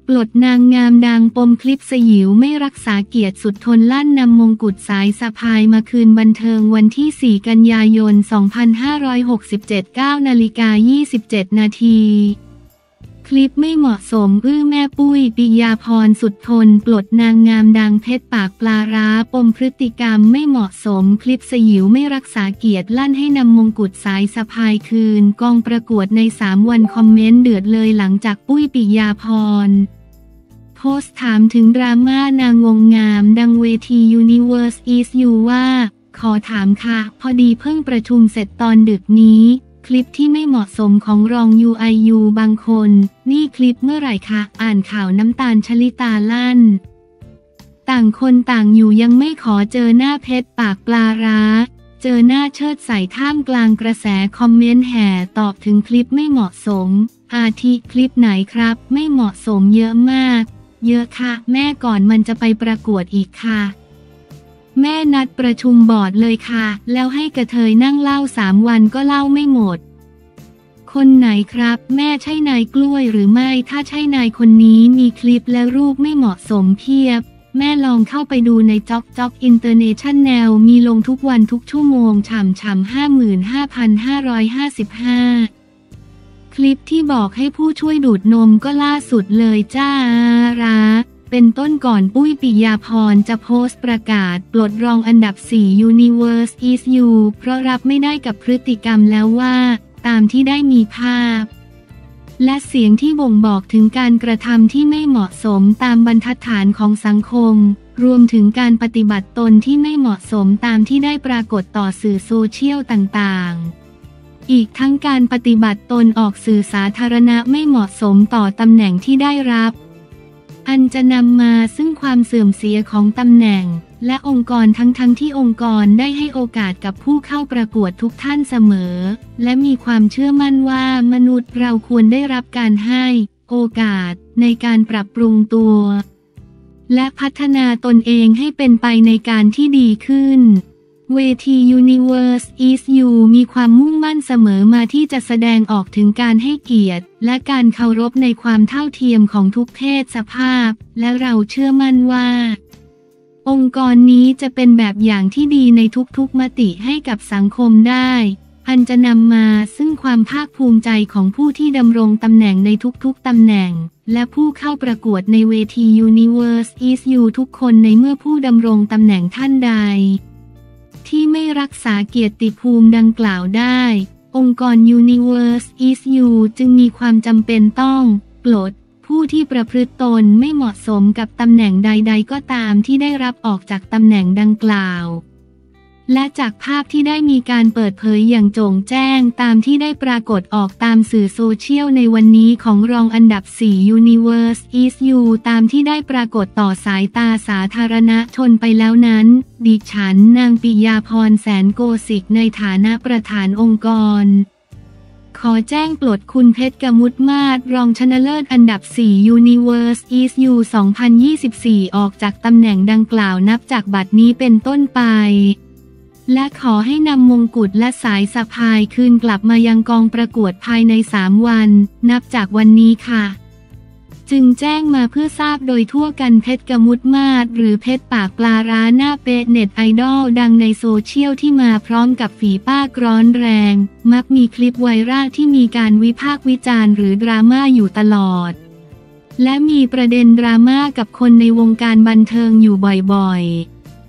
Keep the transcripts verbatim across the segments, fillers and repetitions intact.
ปลดนางงามดังปมคลิปสยิวไม่รักษาเกียรติสุดทนลั่นนำมงกุฎสายสะพายมาคืนบันเทิงวันที่สี่กันยายนสองพันห้าร้อยหกสิบเจ็ด เก้านาฬิกายี่สิบเจ็ดนาทีคลิปไม่เหมาะสมอื้อแม่ปุ้ยปิยาพรสุดทนปลดนางงามดังเพชรปากปลาร้าปมพฤติกรรมไม่เหมาะสมคลิปสยิวไม่รักษาเกียรติลั่นให้นำมงกุฎสายสะพายคืนกองประกวดในสามวันคอมเมนต์เดือดเลยหลังจากปุ้ยปิยาพรโพสต์ถามถึงดราม่านางวงงามดังเวที Universe is You ว่าขอถามค่ะพอดีเพิ่งประชุมเสร็จตอนดึกนี้คลิปที่ไม่เหมาะสมของรอง ยู ไอ ยู บางคนนี่คลิปเมื่อไหร่คะอ่านข่าวน้ำตาลชลิตาลั่นต่างคนต่างอยู่ยังไม่ขอเจอหน้าเพชรปากปลาร้าเจอหน้าเชิดใส่ท่ามกลางกระแสคอมเมนต์แห่ตอบถึงคลิปไม่เหมาะสมอาทิคลิปไหนครับไม่เหมาะสมเยอะมากเยอะค่ะแม่ก่อนมันจะไปประกวดอีกค่ะแม่นัดประชุมบอร์ดเลยค่ะแล้วให้กระเทยนั่งเล่าสามวันก็เล่าไม่หมดคนไหนครับแม่ใช่นายกล้วยหรือไม่ถ้าใช่นายคนนี้มีคลิปและรูปไม่เหมาะสมเพียบแม่ลองเข้าไปดูในจ๊อกจ๊อกอินเตอร์เนชั่นแนลมีลงทุกวันทุกชั่วโมงฉ่ำฉ่ำห้าหมื่นห้าพันห้าร้อยห้าสิบห้าคลิปที่บอกให้ผู้ช่วยดูดนมก็ล่าสุดเลยจ้าราเป็นต้นก่อนปุ้ยปิยาพรจะโพสต์ประกาศปลดรองอันดับสี่ Universe is You เพราะรับไม่ได้กับพฤติกรรมแล้วว่าตามที่ได้มีภาพและเสียงที่บ่งบอกถึงการกระทำที่ไม่เหมาะสมตามบรรทัดฐานของสังคมรวมถึงการปฏิบัติตนที่ไม่เหมาะสมตามที่ได้ปรากฏต่อสื่อโซเชียลต่างๆอีกทั้งการปฏิบัติตนออกสื่อสาธารณะไม่เหมาะสมต่อตำแหน่งที่ได้รับอันจะนำมาซึ่งความเสื่อมเสียของตำแหน่งและองค์กรทั้งๆ ท, ที่องค์กรได้ให้โอกาสกับผู้เข้าประกวดทุกท่านเสมอและมีความเชื่อมั่นว่ามนุษย์เราควรได้รับการให้โอกาสในการปรับปรุงตัวและพัฒนาตนเองให้เป็นไปในการที่ดีขึ้นเวที Universe is You มีความมุ่งมั่นเสมอมาที่จะแสดงออกถึงการให้เกียรติและการเคารพในความเท่าเทียมของทุกเพศสภาพและเราเชื่อมั่นว่าองค์กรนี้จะเป็นแบบอย่างที่ดีในทุกๆมติให้กับสังคมได้อันจะนำมาซึ่งความภาคภูมิใจของผู้ที่ดำรงตำแหน่งในทุกๆตำแหน่งและผู้เข้าประกวดในเวที Universe is You ทุกคนในเมื่อผู้ดำรงตำแหน่งท่านใดที่ไม่รักษาเกียรติภูมิดังกล่าวได้องค์กร Universe is You จึงมีความจำเป็นต้องปลดผู้ที่ประพฤติตนไม่เหมาะสมกับตำแหน่งใดๆก็ตามที่ได้รับออกจากตำแหน่งดังกล่าวและจากภาพที่ได้มีการเปิดเผยอย่างโจ่งแจ้งตามที่ได้ปรากฏออกตามสื่อโซเชียลในวันนี้ของรองอันดับสี่ Universe is You ตามที่ได้ปรากฏต่อสายตาสาธารณชนไปแล้วนั้นดิฉันนางปิยาพรแสนโกสิกในฐานะประธานองค์กรขอแจ้งปลดคุณเพชรกมุตมาศรองชนะเลิศอันดับสี่ Universe is You สองพันยี่สิบสี่ออกจากตำแหน่งดังกล่าวนับจากบัดนี้เป็นต้นไปและขอให้นำมงกุฎและสายสะพายคืนกลับมายังกองประกวดภายในสามวันนับจากวันนี้ค่ะจึงแจ้งมาเพื่อทราบโดยทั่วกันเพชรกมุตมาศหรือเพชรปากปลาร้าหน้าเป๊ะเน็ตไอดอลดังในโซเชียลที่มาพร้อมกับฝีปากร้อนแรงมักมีคลิปไวรัลที่มีการวิพากษ์วิจารณ์หรือดราม่าอยู่ตลอดและมีประเด็นดราม่ากับคนในวงการบันเทิงอยู่บ่อยๆ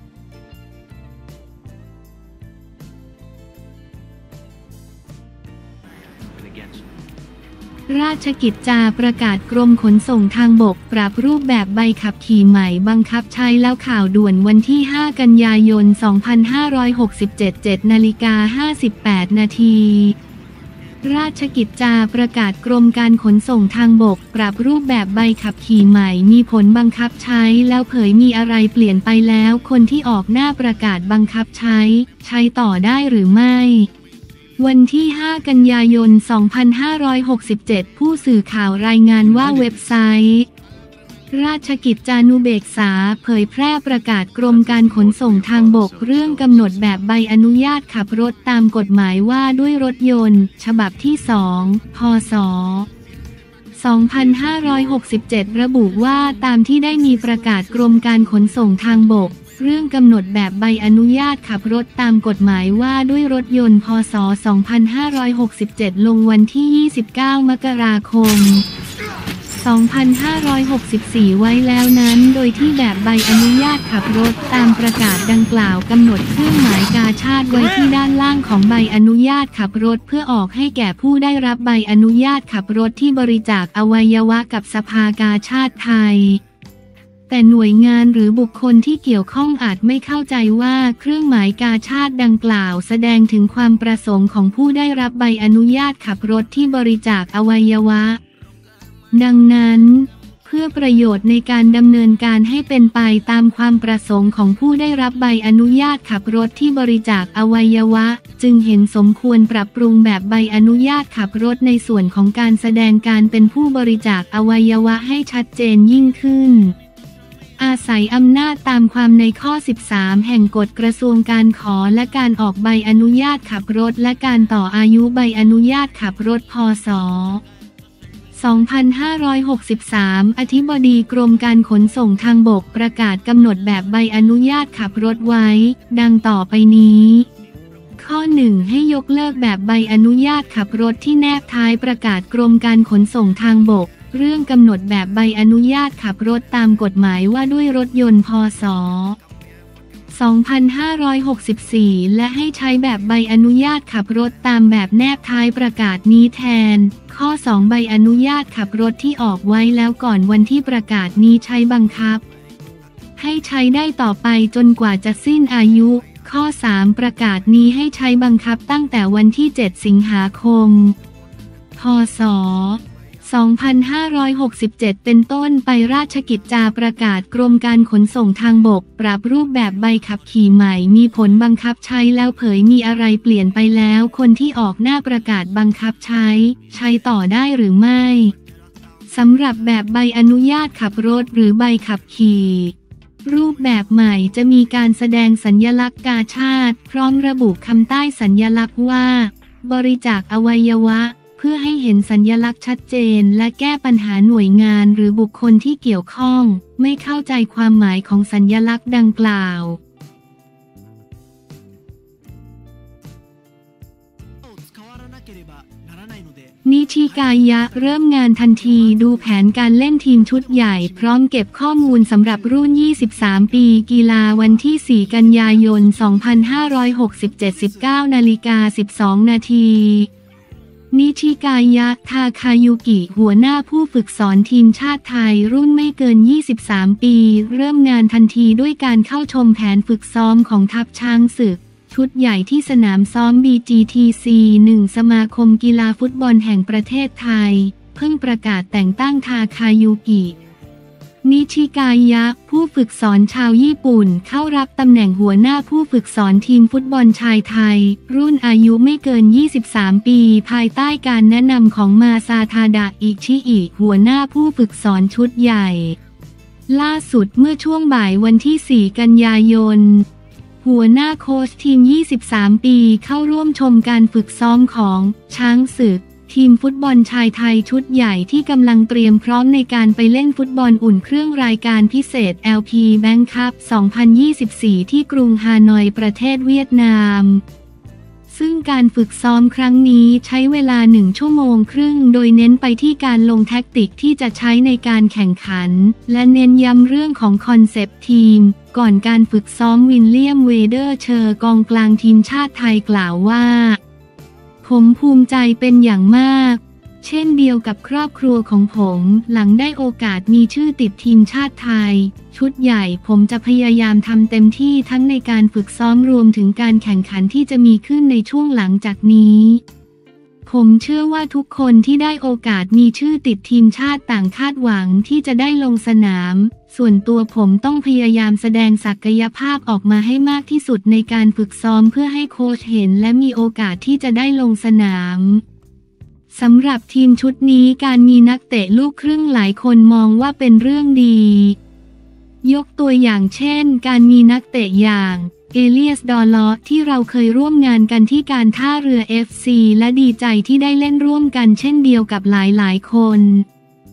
ราชกิจจาประกาศกรมขนส่งทางบกปรับรูปแบบใบขับขี่ใหม่บังคับใช้แล้วข่าวด่วนวันที่ห้ากันยายนสองพันห้าร้อยหกสิบเจ็ด เจ็ดนาฬิกาห้าสิบแปดนาทีราชกิจจาประกาศกรมการขนส่งทางบกปรับรูปแบบใบขับขี่ใหม่มีผลบังคับใช้แล้วเผยมีอะไรเปลี่ยนไปแล้วคนที่ออกหน้าประกาศบังคับใช้ใช้ต่อได้หรือไม่วันที่ห้ากันยายนสองพันห้าร้อยหกสิบเจ็ดผู้สื่อข่าวรายงานว่าเว็บไซต์ราชกิจจานุเบกษาเผยแพร่ประกาศกรมการขนส่งทางบกเรื่องกำหนดแบบใบอนุญาตขับรถตามกฎหมายว่าด้วยรถยนต์ฉบับที่สองพศสองพันห้าร้อยหกสิบเจ็ด ระบุว่าตามที่ได้มีประกาศกรมการขนส่งทางบกเรื่องกำหนดแบบใบอนุญาตขับรถตามกฎหมายว่าด้วยรถยนต์พ.ศ. สองพันห้าร้อยหกสิบเจ็ด ลงวันที่ ยี่สิบเก้า มกราคม สองพันห้าร้อยหกสิบสี่ ไว้แล้วนั้นโดยที่แบบใบอนุญาตขับรถตามประกาศดังกล่าวกำหนดเครื่องหมายกาชาดไว้ที่ด้านล่างของใบอนุญาตขับรถเพื่อออกให้แก่ผู้ได้รับใบอนุญาตขับรถที่บริจาคอวัยวะกับสภากาชาดไทยแต่หน่วยงานหรือบุคคลที่เกี่ยวข้องอาจไม่เข้าใจว่าเครื่องหมายกาชาดดังกล่าวแสดงถึงความประสงค์ของผู้ได้รับใบอนุญาตขับรถที่บริจาคอวัยวะดังนั้นเพื่อประโยชน์ในการดำเนินการให้เป็นไปตามความประสงค์ของผู้ได้รับใบอนุญาตขับรถที่บริจาคอวัยวะจึงเห็นสมควรปรับปรุงแบบใบอนุญาตขับรถในส่วนของการแสดงการเป็นผู้บริจาคอวัยวะให้ชัดเจนยิ่งขึ้นอาศัยอำนาจตามความในข้อ สิบสาม แห่งกฎกระทรวงการขอและการออกใบอนุญาตขับรถและการต่ออายุใบอนุญาตขับรถพ.ศ. สองพันห้าร้อยหกสิบสาม อธิบดีกรมการขนส่งทางบกประกาศกำหนดแบบใบอนุญาตขับรถไว้ดังต่อไปนี้ ข้อ หนึ่ง ให้ยกเลิกแบบใบอนุญาตขับรถที่แนบท้ายประกาศกรมการขนส่งทางบกเรื่องกำหนดแบบใบอนุญาตขับรถตามกฎหมายว่าด้วยรถยนต์พ.ศ. สองพันห้าร้อยหกสิบสี่ และให้ใช้แบบใบอนุญาตขับรถตามแบบแนบท้ายประกาศนี้แทนข้อ สอง ใบอนุญาตขับรถที่ออกไว้แล้วก่อนวันที่ประกาศนี้ใช้บังคับให้ใช้ได้ต่อไปจนกว่าจะสิ้นอายุข้อ สาม ประกาศนี้ให้ใช้บังคับตั้งแต่วันที่ เจ็ด สิงหาคม พ.ศ. สองพันห้าร้อยหกสิบเจ็ด เป็นต้นไปราชกิจจาประกาศกรมการขนส่งทางบกปรับรูปแบบใบขับขี่ใหม่มีผลบังคับใช้แล้วเผยมีอะไรเปลี่ยนไปแล้วคนที่ออกหน้าประกาศบังคับใช้ใช้ต่อได้หรือไม่สำหรับแบบใบอนุญาตขับรถหรือใบขับขี่รูปแบบใหม่จะมีการแสดงสัญลักษณ์กาชาดพร้อมระบุคำใต้สัญลักษณ์ว่าบริจาคอวัยวะเพื่อให้เห็นสัญลักษณ์ชัดเจนและแก้ปัญหาหน่วยงานหรือบุคคลที่เกี่ยวข้องไม่เข้าใจความหมายของสัญลักษณ์ดังกล่าวนิชิกายะเริ่มงานทันทีดูแผนการเล่นทีมชุดใหญ่พร้อมเก็บข้อมูลสำหรับรุ่น ยี่สิบสาม ปีกีฬาวันที่ สี่ กันยายน สองพันห้าร้อยหกสิบเจ็ด สิบเก้า นาฬิกา สิบสอง นาทีนิชิกายะ ทาคายุกิหัวหน้าผู้ฝึกสอนทีมชาติไทยรุ่นไม่เกิน ยี่สิบสาม ปีเริ่มงานทันทีด้วยการเข้าชมแผนฝึกซ้อมของทัพช้างศึกชุดใหญ่ที่สนามซ้อม บี จี ที ซี หนึ่ง สมาคมกีฬาฟุตบอลแห่งประเทศไทยเพิ่งประกาศแต่งตั้งทาคายุกินิชิกายะผู้ฝึกสอนชาวญี่ปุ่นเข้ารับตำแหน่งหัวหน้าผู้ฝึกสอนทีมฟุตบอลชายไทยรุ่นอายุไม่เกิน ยี่สิบสาม ปีภายใต้การแนะนำของมาซาทาดะอิชิอิหัวหน้าผู้ฝึกสอนชุดใหญ่ล่าสุดเมื่อช่วงบ่ายวันที่ สี่ กันยายนหัวหน้าโค้ชทีม ยี่สิบสาม ปีเข้าร่วมชมการฝึกซ้อมของช้างศึกทีมฟุตบอลชายไทยชุดใหญ่ที่กำลังเตรียมพร้อมในการไปเล่นฟุตบอลอุ่นเครื่องรายการพิเศษ แอล พี Bank Cup สองพันยี่สิบสี่ ที่กรุงฮานอยประเทศเวียดนามซึ่งการฝึกซ้อมครั้งนี้ใช้เวลาหนึ่งชั่วโมงครึ่งโดยเน้นไปที่การลงแท็กติกที่จะใช้ในการแข่งขันและเน้นย้ำเรื่องของคอนเซปต์ทีมก่อนการฝึกซ้อมวิลเลียมเวเดอร์เชอร์กองกลางทีมชาติไทยกล่าวว่าผมภูมิใจเป็นอย่างมากเช่นเดียวกับครอบครัวของผมหลังได้โอกาสมีชื่อติดทีมชาติไทยชุดใหญ่ผมจะพยายามทำเต็มที่ทั้งในการฝึกซ้อมรวมถึงการแข่งขันที่จะมีขึ้นในช่วงหลังจากนี้ผมเชื่อว่าทุกคนที่ได้โอกาสมีชื่อติดทีมชาติต่างคาดหวังที่จะได้ลงสนามส่วนตัวผมต้องพยายามแสดงศักยภาพออกมาให้มากที่สุดในการฝึกซ้อมเพื่อให้โค้ชเห็นและมีโอกาสที่จะได้ลงสนามสำหรับทีมชุดนี้การมีนักเตะลูกครึ่งหลายคนมองว่าเป็นเรื่องดียกตัวอย่างเช่นการมีนักเตะอย่างเอเลียสดอลล์ที่เราเคยร่วมงานกันที่การท่าเรือ เอฟ ซี และดีใจที่ได้เล่นร่วมกันเช่นเดียวกับหลายๆคน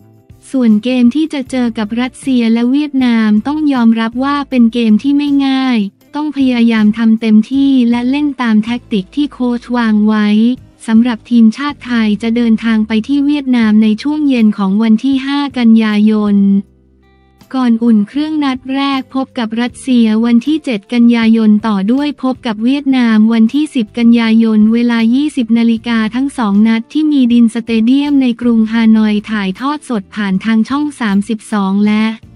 ส่วนเกมที่จะเจอกับรัสเซียและเวียดนามต้องยอมรับว่าเป็นเกมที่ไม่ง่ายต้องพยายามทำเต็มที่และเล่นตามแท็กติกที่โค้ชวางไว้สำหรับทีมชาติไทยจะเดินทางไปที่เวียดนามในช่วงเย็นของวันที่ห้ากันยายนก่อนอุ่นเครื่องนัดแรกพบกับรัสเซียวันที่เจ็ดกันยายนต่อด้วยพบกับเวียดนามวันที่สิบกันยายนเวลายี่สิบนาฬิกาทั้งสองนัดที่มีดินสเตเดียมในกรุงฮานอยถ่ายทอดสดผ่านทางช่องสามสิบสองและ